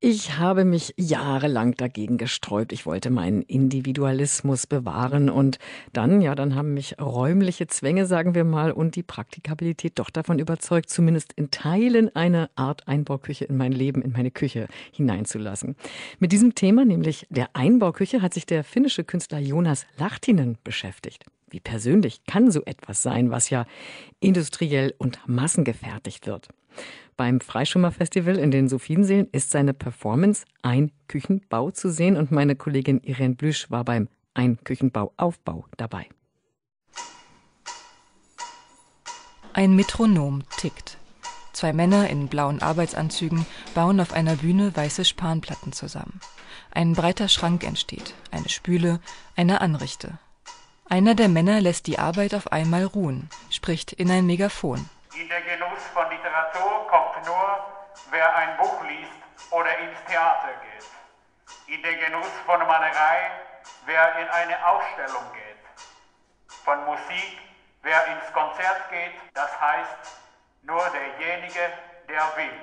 Ich habe mich jahrelang dagegen gesträubt. Ich wollte meinen Individualismus bewahren und dann haben mich räumliche Zwänge, sagen wir mal, und die Praktikabilität doch davon überzeugt, zumindest in Teilen eine Art Einbauküche in mein Leben, in meine Küche hineinzulassen. Mit diesem Thema, nämlich der Einbauküche, hat sich der finnische Künstler Joonas Lahtinen beschäftigt. Wie persönlich kann so etwas sein, was ja industriell und massengefertigt wird? Beim Freischwimmerfestival in den Sophienseelen ist seine Performance Ein Küchenbau zu sehen und meine Kollegin Irene Blüsch war beim Ein Küchenbau-Aufbau dabei. Ein Metronom tickt. Zwei Männer in blauen Arbeitsanzügen bauen auf einer Bühne weiße Spanplatten zusammen. Ein breiter Schrank entsteht, eine Spüle, eine Anrichte. Einer der Männer lässt die Arbeit auf einmal ruhen, spricht in ein Megafon. In den Genuss von Literatur kommt nur, wer ein Buch liest oder ins Theater geht. In den Genuss von Malerei, wer in eine Ausstellung geht. Von Musik, wer ins Konzert geht, das heißt nur derjenige, der will.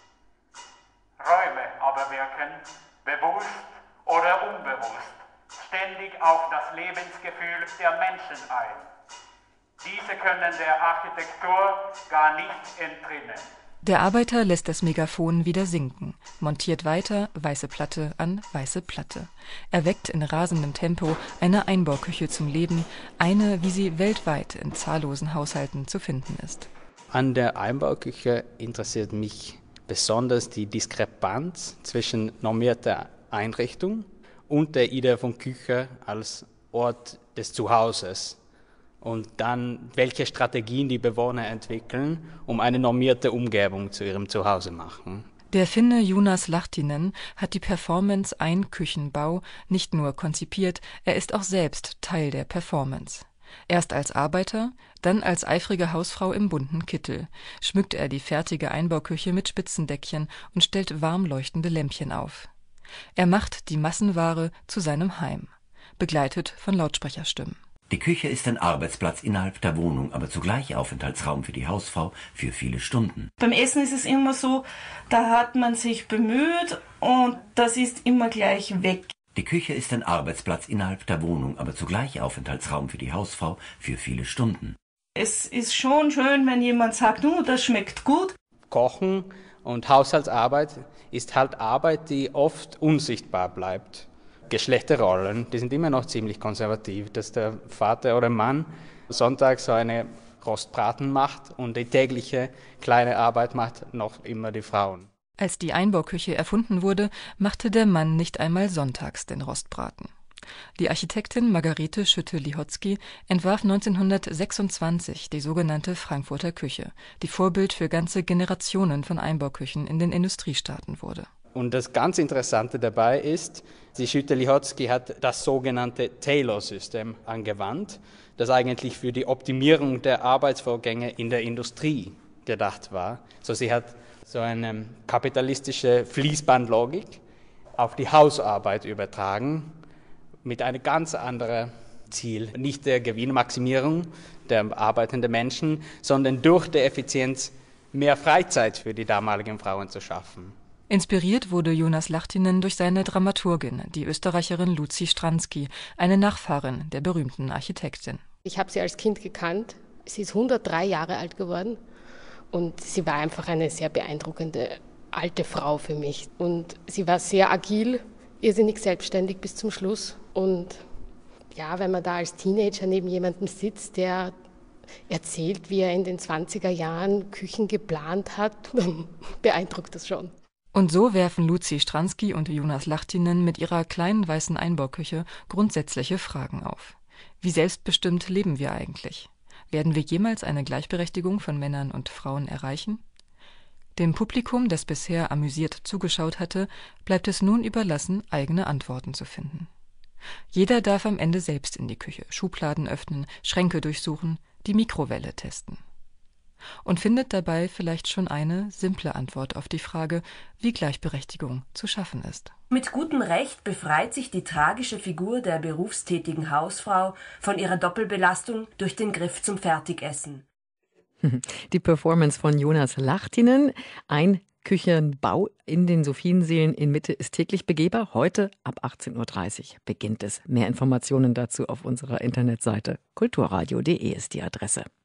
Räume aber wirken, bewusst oder unbewusst, ständig auf das Lebensgefühl der Menschen ein. Diese können der Architektur gar nicht entrinnen. Der Arbeiter lässt das Megafon wieder sinken, montiert weiter weiße Platte an weiße Platte. Er weckt in rasendem Tempo eine Einbauküche zum Leben, eine, wie sie weltweit in zahllosen Haushalten zu finden ist. An der Einbauküche interessiert mich besonders die Diskrepanz zwischen normierter Einrichtung und der Idee von Küche als Ort des Zuhauses. Und dann, welche Strategien die Bewohner entwickeln, um eine normierte Umgebung zu ihrem Zuhause machen. Der Finne Joonas Lahtinen hat die Performance Ein Küchenbau nicht nur konzipiert, er ist auch selbst Teil der Performance. Erst als Arbeiter, dann als eifrige Hausfrau im bunten Kittel, schmückt er die fertige Einbauküche mit Spitzendeckchen und stellt warm leuchtende Lämpchen auf. Er macht die Massenware zu seinem Heim, begleitet von Lautsprecherstimmen. Die Küche ist ein Arbeitsplatz innerhalb der Wohnung, aber zugleich Aufenthaltsraum für die Hausfrau für viele Stunden. Beim Essen ist es immer so, da hat man sich bemüht und das ist immer gleich weg. Die Küche ist ein Arbeitsplatz innerhalb der Wohnung, aber zugleich Aufenthaltsraum für die Hausfrau für viele Stunden. Es ist schon schön, wenn jemand sagt, das schmeckt gut. Kochen und Haushaltsarbeit ist halt Arbeit, die oft unsichtbar bleibt. Geschlechterrollen, die sind immer noch ziemlich konservativ, dass der Vater oder Mann sonntags so eine Rostbraten macht und die tägliche kleine Arbeit macht noch immer die Frauen. Als die Einbauküche erfunden wurde, machte der Mann nicht einmal sonntags den Rostbraten. Die Architektin Margarete Schütte-Lihotzky entwarf 1926 die sogenannte Frankfurter Küche, die Vorbild für ganze Generationen von Einbauküchen in den Industriestaaten wurde. Und das ganz Interessante dabei ist, die Schütte-Lihotzky hat das sogenannte Taylor-System angewandt, das eigentlich für die Optimierung der Arbeitsvorgänge in der Industrie gedacht war. So, sie hat so eine kapitalistische Fließbandlogik auf die Hausarbeit übertragen, mit einem ganz anderen Ziel. Nicht der Gewinnmaximierung der arbeitenden Menschen, sondern durch die Effizienz mehr Freizeit für die damaligen Frauen zu schaffen. Inspiriert wurde Joonas Lahtinen durch seine Dramaturgin, die Österreicherin Lucy Stransky, eine Nachfahrin der berühmten Architektin. Ich habe sie als Kind gekannt. Sie ist 103 Jahre alt geworden und sie war einfach eine sehr beeindruckende alte Frau für mich. Und sie war sehr agil, irrsinnig selbstständig bis zum Schluss. Und ja, wenn man da als Teenager neben jemandem sitzt, der erzählt, wie er in den 20er Jahren Küchen geplant hat, dann beeindruckt das schon. Und so werfen Lucy Stransky und Joonas Lahtinen mit ihrer kleinen weißen Einbauküche grundsätzliche Fragen auf. Wie selbstbestimmt leben wir eigentlich? Werden wir jemals eine Gleichberechtigung von Männern und Frauen erreichen? Dem Publikum, das bisher amüsiert zugeschaut hatte, bleibt es nun überlassen, eigene Antworten zu finden. Jeder darf am Ende selbst in die Küche, Schubladen öffnen, Schränke durchsuchen, die Mikrowelle testen. Und findet dabei vielleicht schon eine simple Antwort auf die Frage, wie Gleichberechtigung zu schaffen ist. Mit gutem Recht befreit sich die tragische Figur der berufstätigen Hausfrau von ihrer Doppelbelastung durch den Griff zum Fertigessen. Die Performance von Joonas Lahtinen, Ein Küchenbau in den Sophienseelen in Mitte ist täglich begehbar. Heute ab 18:30 Uhr beginnt es. Mehr Informationen dazu auf unserer Internetseite kulturradio.de ist die Adresse.